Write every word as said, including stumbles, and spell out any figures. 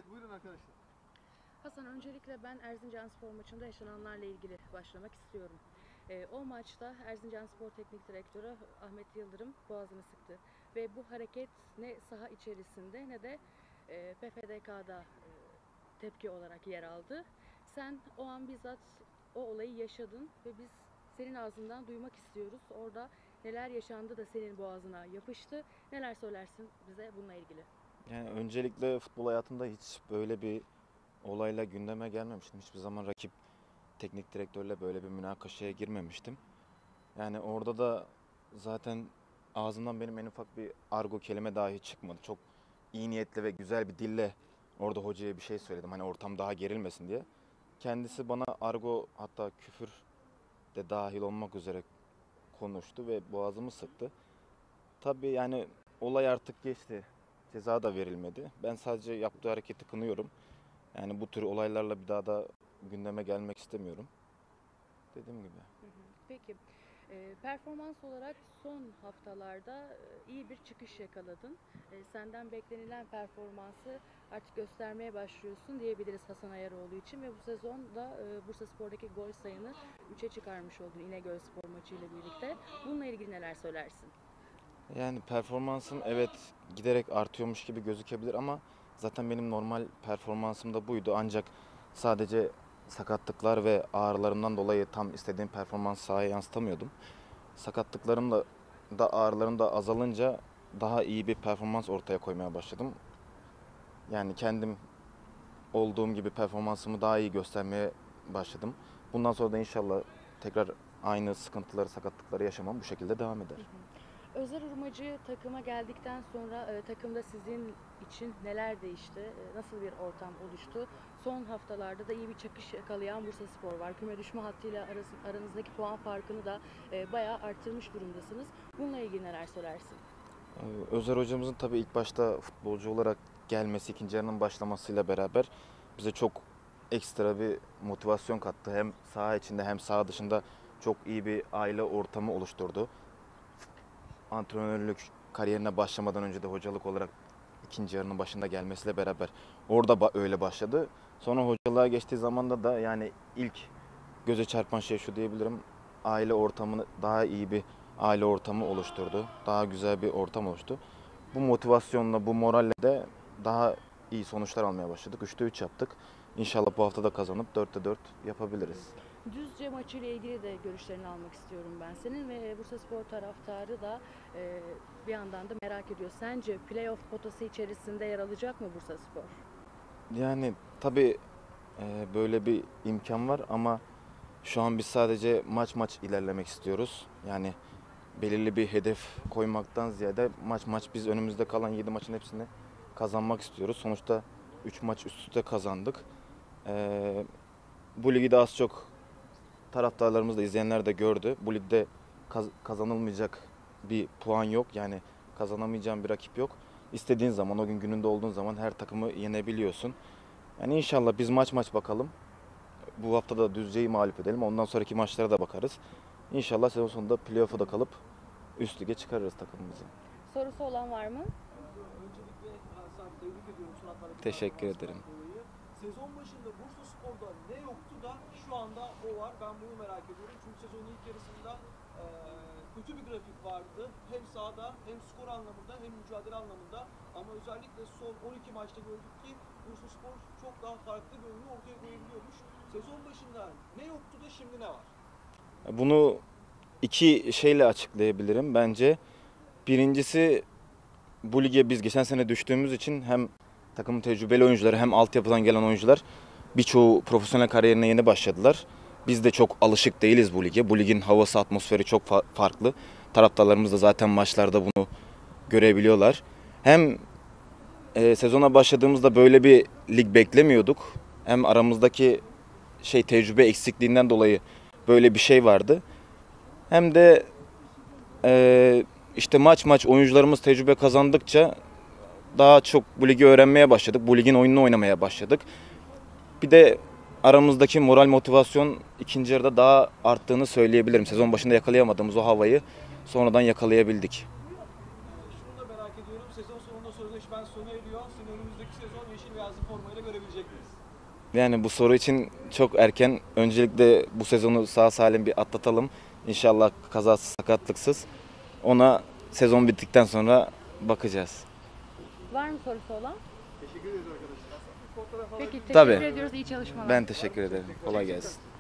Evet, buyurun arkadaşlar. Hasan, öncelikle ben Erzincanspor maçında yaşananlarla ilgili başlamak istiyorum. E, o maçta Erzincanspor Teknik Direktörü Ahmet Yıldırım boğazını sıktı. Ve bu hareket ne saha içerisinde ne de e, P F D K'da e, tepki olarak yer aldı. Sen o an bizzat o olayı yaşadın ve biz senin ağzından duymak istiyoruz. Orada neler yaşandı da senin boğazına yapıştı? Neler söylersin bize bununla ilgili? Yani öncelikle futbol hayatımda hiç böyle bir olayla gündeme gelmemiştim. Hiçbir zaman rakip teknik direktörle böyle bir münakaşaya girmemiştim. Yani orada da zaten ağzımdan benim en ufak bir argo kelime dahi çıkmadı. Çok iyi niyetli ve güzel bir dille orada hocaya bir şey söyledim. Hani ortam daha gerilmesin diye. Kendisi bana argo, hatta küfür de dahil olmak üzere konuştu ve boğazımı sıktı. Tabii yani olay artık geçti. Ceza da verilmedi. Ben sadece yaptığı hareketi kınıyorum. Yani bu tür olaylarla bir daha da gündeme gelmek istemiyorum. Dediğim gibi. Hı hı. Peki, e, performans olarak son haftalarda e, iyi bir çıkış yakaladın. E, senden beklenilen performansı artık göstermeye başlıyorsun diyebiliriz Hasan Ayaroğlu için ve bu sezon da e, Bursaspor'daki gol sayını üçe çıkarmış oldun İnegölspor maçı ile birlikte. Bununla ilgili neler söylersin? Yani performansım evet giderek artıyormuş gibi gözükebilir ama zaten benim normal performansım da buydu. Ancak sadece sakatlıklar ve ağrılarımdan dolayı tam istediğim performans sahaya yansıtamıyordum. Sakatlıklarım da, da ağrılarım da azalınca daha iyi bir performans ortaya koymaya başladım. Yani kendim olduğum gibi performansımı daha iyi göstermeye başladım. Bundan sonra da inşallah tekrar aynı sıkıntıları, sakatlıkları yaşamam, bu şekilde devam eder. Hı hı. Özer Urmacı takıma geldikten sonra e, takımda sizin için neler değişti? E, nasıl bir ortam oluştu? Son haftalarda da iyi bir çakış yakalayan Bursaspor var. Küme düşme hattıyla arası, aranızdaki puan farkını da e, bayağı arttırmış durumdasınız. Bununla ilgili neler söylersin? Ee, Özer hocamızın tabii ilk başta futbolcu olarak gelmesi, ikinci yarının başlamasıyla beraber bize çok ekstra bir motivasyon kattı. Hem saha içinde hem saha dışında çok iyi bir aile ortamı oluşturdu. Antrenörlük kariyerine başlamadan önce de hocalık olarak ikinci yarının başında gelmesiyle beraber orada ba- öyle başladı. Sonra hocalığa geçtiği zamanda da yani ilk göze çarpan şey şu diyebilirim. Aile ortamını, daha iyi bir aile ortamı oluşturdu. Daha güzel bir ortam oluştu. Bu motivasyonla, bu moralle de daha iyi sonuçlar almaya başladık. üçte üç yaptık. İnşallah bu hafta da kazanıp dörtte dört yapabiliriz. Düzce maçı ile ilgili de görüşlerini almak istiyorum ben senin ve Bursaspor taraftarı da e, bir yandan da merak ediyor. Sence playoff potası içerisinde yer alacak mı Bursaspor? Yani tabii e, böyle bir imkan var ama şu an biz sadece maç maç ilerlemek istiyoruz. Yani belirli bir hedef koymaktan ziyade maç maç biz önümüzde kalan yedi maçın hepsini kazanmak istiyoruz. Sonuçta üç maç üst üste kazandık. Ee, bu ligi de az çok taraftarlarımız da, izleyenler de gördü. Bu ligde kaz- kazanılmayacak bir puan yok. Yani kazanamayacağın bir rakip yok. İstediğin zaman, o gün gününde olduğun zaman her takımı yenebiliyorsun. Yani inşallah biz maç maç bakalım. Bu hafta da Düzce'yi mağlup edelim. Ondan sonraki maçlara da bakarız. İnşallah sezon sonunda playoff'a da kalıp üst lige çıkarırız takımımızı. Sorusu olan var mı? Öncelikle Hasan, tebrik ediyorum son haftalık Teşekkür performansından ederim. dolayı. Sezon başında Bursaspor'da ne yoktu da şu anda o var. Ben bunu merak ediyorum. Çünkü sezonun ilk yarısında e, kötü bir grafik vardı. Hem sahada hem skor anlamında hem mücadele anlamında. Ama özellikle son on iki maçta gördük ki Bursaspor çok daha farklı bir oyunu ortaya koyabiliyormuş. Sezon başında ne yoktu da şimdi ne var? Bunu iki şeyle açıklayabilirim bence. Birincisi, bu lige biz geçen sene düştüğümüz için hem takımın tecrübeli oyuncuları hem altyapıdan gelen oyuncular birçoğu profesyonel kariyerine yeni başladılar. Biz de çok alışık değiliz bu lige. Bu ligin havası, atmosferi çok fa- farklı. Taraftarlarımız da zaten maçlarda bunu görebiliyorlar. Hem e, sezona başladığımızda böyle bir lig beklemiyorduk. Hem aramızdaki şey tecrübe eksikliğinden dolayı böyle bir şey vardı. Hem de e, işte maç maç oyuncularımız tecrübe kazandıkça daha çok bu ligi öğrenmeye başladık. Bu ligin oyununu oynamaya başladık. Bir de aramızdaki moral, motivasyon ikinci yarıda daha arttığını söyleyebilirim. Sezon başında yakalayamadığımız o havayı sonradan yakalayabildik. Şunu da merak ediyorum. sezon sonunda sözleşmen sona eriyor. Seni önümüzdeki sezon yeşil beyazlı formayla görebilecek miyiz? Yani bu soru için çok erken. Öncelikle bu sezonu sağ salim bir atlatalım. İnşallah kazasız sakatlıksız. Ona sezon bittikten sonra bakacağız. Var mı sorusu olan? Teşekkür ederiz arkadaşlar. Fotoğraf Peki teşekkür Tabii. ediyoruz. İyi çalışmalar. Ben teşekkür ederim. Kolay gelsin.